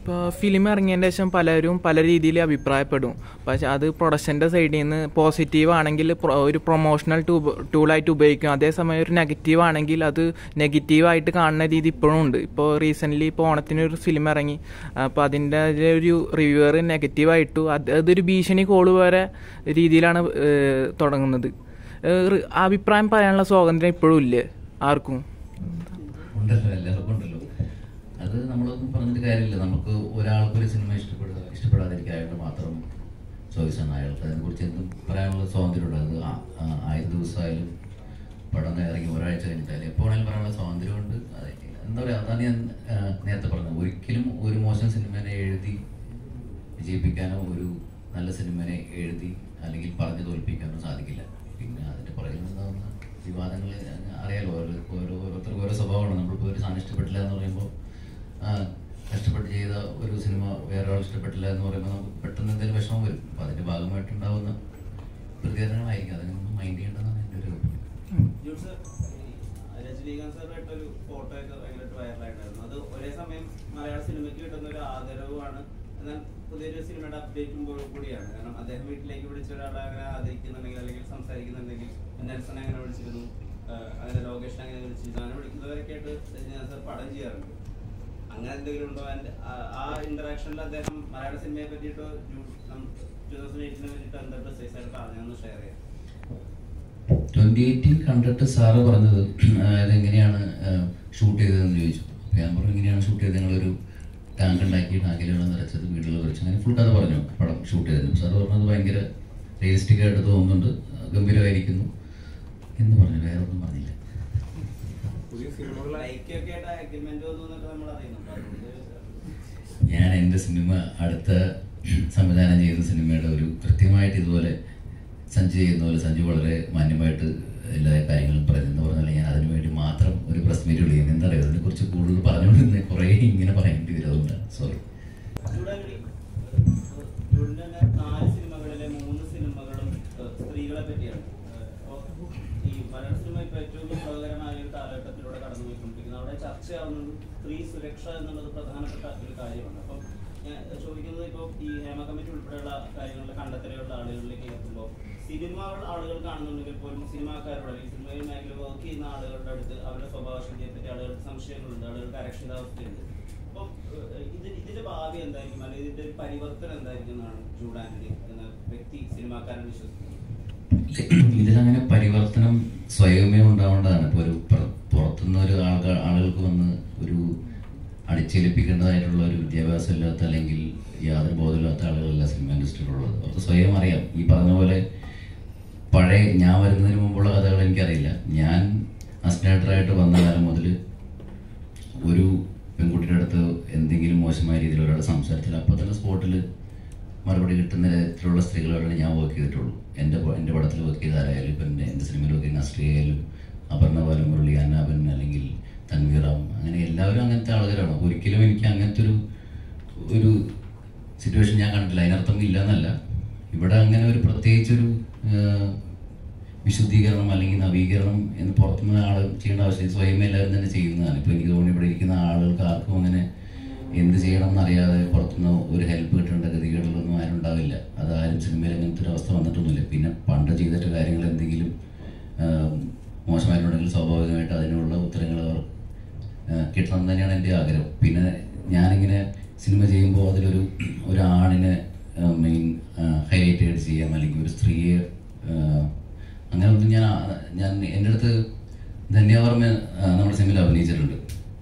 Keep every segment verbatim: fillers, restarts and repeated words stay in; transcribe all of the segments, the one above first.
ഇപ്പോൾ ഫിലിം ഇറങ്ങിയതിന് ശേഷം പലരും പല രീതിയിൽ അഭിപ്രായപ്പെടും. പക്ഷേ അത് പ്രൊഡക്ഷൻ്റെ സൈഡിൽ നിന്ന് പോസിറ്റീവ് ആണെങ്കിൽ ഒരു പ്രൊമോഷണൽ ടൂ ടൂളായിട്ട് ഉപയോഗിക്കും. അതേസമയം ഒരു നെഗറ്റീവ് ആണെങ്കിൽ അത് നെഗറ്റീവായിട്ട് കാണുന്ന രീതി ഇപ്പോഴും ഉണ്ട്. ഇപ്പോൾ റീസെൻ്റ്ലി ഇപ്പോൾ ഓണത്തിന് ഒരു ഫിലിം ഇറങ്ങി, അപ്പോൾ അതിൻ്റെ ഒരു റിവ്യൂവർ നെഗറ്റീവായിട്ടു. അത് അതൊരു ഭീഷണി കോള് വരെ രീതിയിലാണ് തുടങ്ങുന്നത്. അഭിപ്രായം പറയാനുള്ള സ്വാതന്ത്ര്യം ഇപ്പോഴും ഇല്ലേ ആർക്കും? ഉണ്ടല്ലോ, എല്ലാവർക്കും ഉണ്ടല്ലോ. അത് നമ്മളൊന്നും പറഞ്ഞിട്ട് കാര്യമില്ല. നമുക്ക് ഒരാൾക്കൊരു സിനിമ ഇഷ്ടപ്പെടുക ഇഷ്ടപ്പെടാതിരിക്കാനായിട്ട് മാത്രം ചോയ്സാണ് അയാൾക്ക്. അതിനെക്കുറിച്ച് എന്തും പറയാനുള്ള സ്വാതന്ത്ര്യമുണ്ട്. അത് ആയിരം ദിവസമായാലും പടം ഇറങ്ങി ഒരാഴ്ച കഴിഞ്ഞിട്ടായാലും എപ്പോഴായാലും പറയാനുള്ള സ്വാതന്ത്ര്യമുണ്ട്. എന്താ പറയുക, അതാണ് ഞാൻ നേരത്തെ പറഞ്ഞത്. ഒരിക്കലും ഒരു മോശം സിനിമേനെ എഴുതി വിജയിപ്പിക്കാനോ ഒരു നല്ല സിനിമേനെ എഴുതി അല്ലെങ്കിൽ പറഞ്ഞു തോൽപ്പിക്കാനോ സാധിക്കില്ല. പിന്നെ അതിൻ്റെ പുറകിൽ നിന്നാവുന്ന വിവാദങ്ങൾ അറിയാലോ. ഓരോ ഓരോരുത്തർക്ക് ഓരോ സ്വഭാവമാണ്. നമ്മളിപ്പോൾ ഒരു സാധനം ഇഷ്ടപ്പെട്ടില്ല എന്ന് പറയുമ്പോൾ കഷ്ടപ്പെട്ട് ചെയ്ത ഒരു സിനിമ വേറെ ആൾ ഇഷ്ടപ്പെട്ടില്ല എന്ന് പറയുമ്പോൾ നമുക്ക് പെട്ടെന്ന് എന്തെങ്കിലും വിഷമം വരും. അപ്പോൾ അതിൻ്റെ ഭാഗമായിട്ടുണ്ടാവുന്ന പ്രതികരണങ്ങളായിരിക്കും. അതിനൊന്നും മൈൻഡ് ചെയ്യേണ്ടതാണ് എൻ്റെ ഒരു അഭിപ്രായം. രജനീകാന്ത് സാറായിട്ടൊരു ഫോട്ടോ ഒക്കെ ഭയങ്കരമായിട്ട് വൈറലായിട്ടായിരുന്നു. അത് ഒരേ സമയം മലയാള സിനിമയ്ക്ക് കിട്ടുന്ന ഒരു ആദരവുമാണ്, എന്നാൽ പുതിയൊരു സിനിമയുടെ അപ്ഡേറ്റും കൂടിയാണ്. കാരണം അദ്ദേഹം വീട്ടിലേക്ക് വിളിച്ച ഒരാളെ അങ്ങനെ ആദരിക്കുന്നുണ്ടെങ്കിൽ അല്ലെങ്കിൽ സംസാരിക്കുന്നുണ്ടെങ്കിൽ നെൽസനെ അങ്ങനെ വിളിച്ചിരുന്നു, അങ്ങനെ ലോകേഷിനെ അങ്ങനെ വിളിച്ചിരുന്നു, അങ്ങനെ വിളിക്കുന്നവരൊക്കെ ആയിട്ട് രജനീകാന്ത് സാർ പടം ചെയ്യാറുണ്ട്. അങ്ങനെ എന്തെങ്കിലും ഉണ്ടോ? ആ ഇന്ററാക്ഷനിൽ അദ്ദേഹം മലയാള സിനിമയെ പറ്റിയിട്ടോ ടൂ തൗസൻഡ് എയ്റ്റീനെ പറ്റിയിട്ടോ എന്താ പ്രിസൈസ് ആയിട്ട് പറഞ്ഞതെന്ന് ഷെയർ ചെയ്യാം. ട്വന്റി എയ്റ്റീൻ കണ്ടിട്ട് സാറ് പറഞ്ഞത് അതെങ്ങനെയാണ് ഷൂട്ട് ചെയ്തതെന്ന് ചോദിച്ചു. അപ്പോൾ ഞാൻ പറഞ്ഞു ഇങ്ങനെയാണ് ഷൂട്ട് ചെയ്തത്, ഞങ്ങളൊരു ടാങ്ക് ഉണ്ടാക്കി ടാങ്കിലാണ് നിറച്ചത്, വീടുകൾ വെച്ച് അങ്ങനെ ഫുൾ കഥ പറഞ്ഞു പടം ഷൂട്ട് ചെയ്തത്. സാറ് പറഞ്ഞത് ഭയങ്കര റിയലിസ്റ്റിക് ആയിട്ട് തോന്നുന്നുണ്ട്, ഗംഭീരമായിരിക്കുന്നു എന്ന് പറഞ്ഞു. വേറെ ഒന്നും പറഞ്ഞില്ല. ഞാൻ എൻ്റെ സിനിമ അടുത്ത സംവിധാനം ചെയ്യുന്ന സിനിമയുടെ ഒരു കൃത്യമായിട്ട് ഇതുപോലെ സഞ്ജു ചെയ്യുന്ന പോലെ സഞ്ജു വളരെ മാന്യമായിട്ട് എല്ലാ കാര്യങ്ങളും പറയുന്നത് പറഞ്ഞാൽ ഞാൻ അതിനു വേണ്ടി മാത്രം ഒരു പ്രസ് മീറ്റ് വിളിക്കുന്നത്. എന്താ പറയുക, അതിനെ കുറിച്ച് കൂടുതൽ പറഞ്ഞുകൊണ്ടിരുന്ന കുറേ ഇങ്ങനെ പറയേണ്ടി വരും. അതുകൊണ്ടാണ് സോറി. നാല് സിനിമകളിലെ മൂന്ന് സിനിമകളും സ്ത്രീകളെ പറ്റിയാണ്. ഈ മലയാള സിനിമ ഇപ്പോൾ ഏറ്റവും വിപ്ലവകരമായ ഒരു കാലഘട്ടത്തിലൂടെ കടന്നുപോയിക്കൊണ്ടിരിക്കുന്നത്. അവിടെ ചർച്ചയാവുന്നത് സ്ത്രീ സുരക്ഷ എന്നുള്ളത് പ്രധാനപ്പെട്ട ഒരു കാര്യമാണ്. അപ്പം ഞാൻ ചോദിക്കുന്നത്, ഇപ്പോൾ ഈ ഹേമ കമ്മിറ്റി ഉൾപ്പെടെയുള്ള കാര്യങ്ങളുടെ കണ്ടെത്തലുകളുടെ ആളുകളിലേക്ക് എത്തുമ്പോൾ സിനിമകൾ ആളുകൾ കാണുന്നുണ്ടെങ്കിൽ പോലും സിനിമാക്കാരോട് അല്ലെങ്കിൽ സിനിമയിൽ മേഖല വർക്ക് ചെയ്യുന്ന ആളുകളുടെ അടുത്ത് അവരുടെ സ്വഭാവശുദ്ധിയെ പറ്റി ആളുകൾക്ക് സംശയങ്ങളുണ്ട്, ആളുകൾക്ക് അരക്ഷിതാവസ്ഥയുണ്ട്. അപ്പം ഇത് ഇതിന്റെ ഭാവി എന്തായിരിക്കും, അല്ലെങ്കിൽ ഇതിന്റെ ഒരു പരിവർത്തനം എന്തായിരിക്കും എന്നാണ് ജൂഡ് ആന്റണി എന്ന വ്യക്തി സിനിമാക്കാരൻ വിശ്വസിക്കുന്നത്? ഇതിലങ്ങനെ പരിവർത്തനം സ്വയമേ ഉണ്ടാവേണ്ടതാണ്. ഇപ്പോൾ ഒരു പുറത്തുനിന്ന് ഒരു ആൾക്കാർ ആളുകൾക്ക് വന്ന് ഒരു അടിച്ചേൽപ്പിക്കേണ്ടതായിട്ടുള്ള ഒരു വിദ്യാഭ്യാസം ഇല്ലാത്ത അല്ലെങ്കിൽ യാതൊരു ബോധമില്ലാത്ത ആളുകളല്ല സിനിമ ഇൻഡസ്ട്രിയിലുള്ളത്. അവർക്ക് സ്വയം അറിയാം. ഈ പറഞ്ഞ പോലെ പഴയ ഞാൻ വരുന്നതിന് മുമ്പുള്ള കഥകൾ എനിക്കറിയില്ല. ഞാൻ അസിസ്റ്റൻ്റായിട്ട് വന്ന കാലം മുതൽ ഒരു പെൺകുട്ടിയുടെ അടുത്ത് എന്തെങ്കിലും മോശമായ രീതിയിൽ ഒരാൾ സംസാരിച്ചാൽ അപ്പോൾ തന്നെ സ്പോട്ടിൽ മറുപടി കിട്ടുന്ന തരത്തിലുള്ള സ്ത്രീകളോടാണ് ഞാൻ വർക്ക് ചെയ്തിട്ടുള്ളൂ. എൻ്റെ എൻ്റെ പടത്തിൽ വർക്ക് ചെയ്ത ആരായാലും ഇപ്പം എൻ്റെ എൻ്റെ സിനിമയിൽ വർക്ക് ചെയ്യുന്ന നസ്രിയ ആയാലും അപർണ ബാലൻ, മുരളി, അന്നാബൻ അല്ലെങ്കിൽ തൻവീറാം, അങ്ങനെ എല്ലാവരും അങ്ങനത്തെ ആളുകളാണ്. ഒരിക്കലും എനിക്ക് അങ്ങനത്തെ ഒരു ഒരു സിറ്റുവേഷൻ ഞാൻ കണ്ടിട്ടില്ല. അതിനർത്ഥം ഇല്ല എന്നല്ല. ഇവിടെ അങ്ങനെ ഒരു പ്രത്യേകിച്ചൊരു വിശുദ്ധീകരണം അല്ലെങ്കിൽ നവീകരണം എന്ന് പുറത്തുനിന്ന് ആൾ ചെയ്യേണ്ട ആവശ്യം സ്വയം എല്ലാവരും തന്നെ ചെയ്യുന്നതാണ്. ഇപ്പോൾ എനിക്ക് തോന്നുന്നു ഇവിടെ ഇരിക്കുന്ന ആളുകൾക്ക് ആർക്കും അങ്ങനെ എന്ത് ചെയ്യണം എന്നറിയാതെ പുറത്തുനിന്ന് ഒരു ഹെൽപ്പ് കിട്ടേണ്ട ഗതികേടുകളൊന്നും ആരും ഉണ്ടാവില്ല. അതാരും സിനിമയിൽ അങ്ങനത്തെ ഒരു അവസ്ഥ വന്നിട്ടൊന്നുമില്ല. പിന്നെ പണ്ട് ചെയ്തിട്ട് കാര്യങ്ങൾ എന്തെങ്കിലും മോശമായിട്ടുണ്ടെങ്കിൽ സ്വാഭാവികമായിട്ട് അതിനുള്ള ഉത്തരങ്ങൾ അവർ കിട്ടണം എന്ന് തന്നെയാണ് എൻ്റെ ആഗ്രഹം. പിന്നെ ഞാനിങ്ങനെ സിനിമ ചെയ്യുമ്പോൾ അതിലൊരു ഒരു ആണിനെ മെയിൻ ഹൈലൈറ്റ് ചെയ്യാം അല്ലെങ്കിൽ ഒരു സ്ത്രീയെ അങ്ങനെ ഒന്നും ഞാൻ ഞാൻ എൻ്റെ അടുത്ത് ധന്യവർമ്മ നമ്മുടെ സിനിമയിൽ അഭിനയിച്ചിട്ടുണ്ട്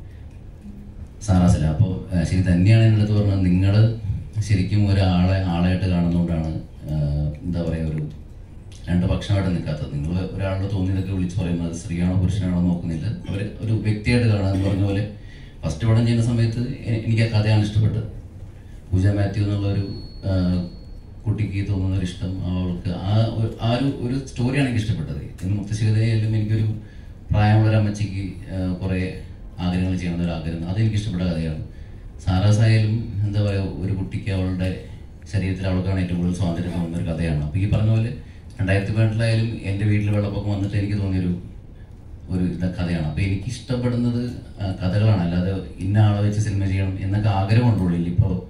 സാറാസില. അപ്പോൾ ശരി തന്നെയാണ് എൻ്റെ അടുത്ത് പറഞ്ഞത്, നിങ്ങൾ ശരിക്കും ഒരാളെ ആളായിട്ട് കാണുന്നതുകൊണ്ടാണ് എന്താ പറയുക ഒരു രണ്ട് പക്ഷമായിട്ട് നിൽക്കാത്തത്. നിങ്ങൾ ഒരാളുടെ തോന്നിയതൊക്കെ വിളിച്ച് പറയുന്നത് സ്ത്രീയാണോ പുരുഷനാണോ നോക്കുന്നില്ല, അവർ ഒരു വ്യക്തിയായിട്ട് കാണാമെന്ന് പറഞ്ഞ പോലെ ഫസ്റ്റ് പടം ചെയ്യുന്ന സമയത്ത് എനിക്ക് ആ കഥയാണ് ഇഷ്ടപ്പെട്ടത്. പൂജ മാത്യു എന്നുള്ളൊരു കുട്ടിക്ക് തോന്നുന്നൊരു ഇഷ്ടം, അവൾക്ക് ആ ആ ഒരു ഒരു സ്റ്റോറിയാണ് എനിക്ക് ഇഷ്ടപ്പെട്ടത്. ഇന്ന് മുത്തശ്ശികതയിലും എനിക്കൊരു പ്രായമുള്ളൊരു അമ്മച്ചിക്ക് കുറേ ആഗ്രഹങ്ങൾ ചെയ്യണമെന്നൊരു ആഗ്രഹം, അതെനിക്ക് ഇഷ്ടപ്പെട്ട കഥയാണ്. സാറാസായാലും എന്താ പറയുക ഒരു കുട്ടിക്ക് അവളുടെ ശരീരത്തിൽ അവൾക്കാണ് ഏറ്റവും കൂടുതൽ സ്വാതന്ത്ര്യം തോന്നുന്നൊരു കഥയാണ്. അപ്പോൾ ഈ പറഞ്ഞ പോലെ രണ്ടായിരത്തി പതിനെട്ടിലായാലും എൻ്റെ വീട്ടിൽ വെള്ളപ്പൊക്കം വന്നിട്ട് എനിക്ക് തോന്നിയൊരു ഒരു കഥയാണ്. അപ്പോൾ എനിക്ക് ഇഷ്ടപ്പെടുന്നത് കഥകളാണ്, അല്ലാതെ ഇന്ന ആളെ വെച്ച് സിനിമ ചെയ്യണം എന്നൊക്കെ ആഗ്രഹമുണ്ടുള്ളൂ. ഇപ്പോൾ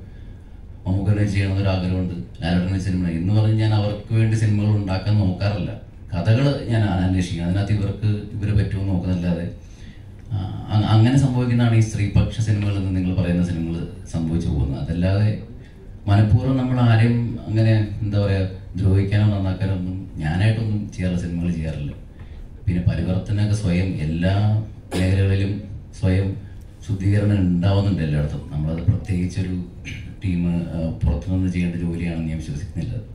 വേണ്ടി ചെയ്യണമെന്നൊരു ആഗ്രഹമുണ്ട്. ലാലേട്ടൻ്റെ സിനിമ എന്ന് പറഞ്ഞ് ഞാൻ അവർക്ക് വേണ്ടി സിനിമകൾ ഉണ്ടാക്കാൻ നോക്കാറില്ല. കഥകൾ ഞാൻ അന്വേഷിക്കും, അതിനകത്ത് ഇവർക്ക് ഇവർ പറ്റുമെന്ന് നോക്കുന്നല്ലാതെ അങ്ങനെ സംഭവിക്കുന്നതാണ് ഈ സ്ത്രീപക്ഷ സിനിമകൾ എന്ന് നിങ്ങൾ പറയുന്ന സിനിമകൾ സംഭവിച്ചു പോകുന്നത്. അതല്ലാതെ മനഃപൂർവ്വം നമ്മൾ ആരെയും അങ്ങനെ എന്താ പറയുക ദ്രോഹിക്കാനോ നന്നാക്കാനോ ഒന്നും ഞാനായിട്ടൊന്നും ചെയ്യാറില്ല, സിനിമകൾ ചെയ്യാറില്ല. പിന്നെ പരിവർത്തനമൊക്കെ സ്വയം എല്ലാ മേഖലകളിലും സ്വയം ശുദ്ധീകരണം ഉണ്ടാവുന്നുണ്ട് എല്ലായിടത്തും. നമ്മളത് പ്രത്യേകിച്ചൊരു ടീം പുറത്തുനിന്ന് ചെയ്യേണ്ട ജോലിയാണെന്ന് ഞാൻ വിശ്വസിക്കുന്നില്ല.